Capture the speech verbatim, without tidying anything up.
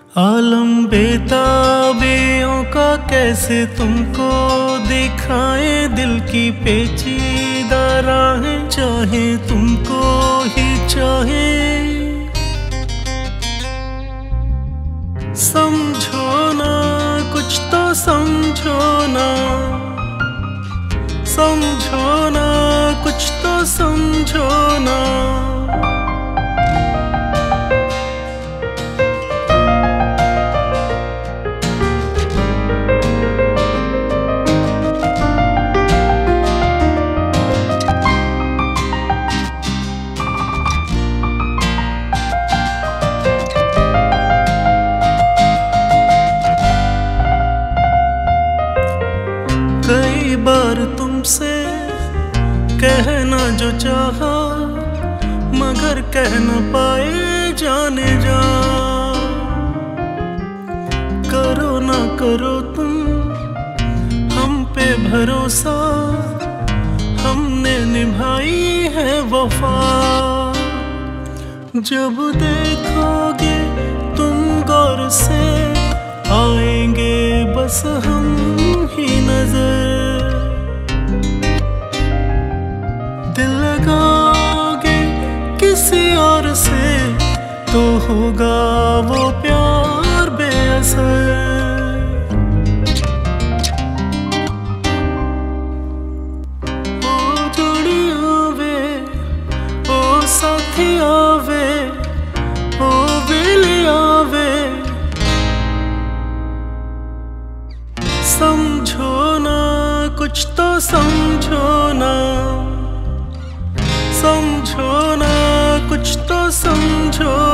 आलम बेताबियों का कैसे तुमको दिखाए, दिल की पेचीदा राहें चाहे तुमको ही चाहे। समझो ना कुछ तो समझो ना, समझो ना कुछ तो समझो ना। कई बार तुमसे कहना जो चाहा, मगर कह न पाए जाने जा। करो ना करो तुम हम पे भरोसा, हमने निभाई है वफा। जब देखोगे तुम गौर से, आएंगे बस हम ही नजर। दिल लगाओगे किसी और से, तो होगा वो प्यार बेअसर। ओ जोड़ी आवे, ओ साथी आवे, ओ बेली आवे। समझो ना कुछ तो समझो ना, समझो ना कुछ तो समझो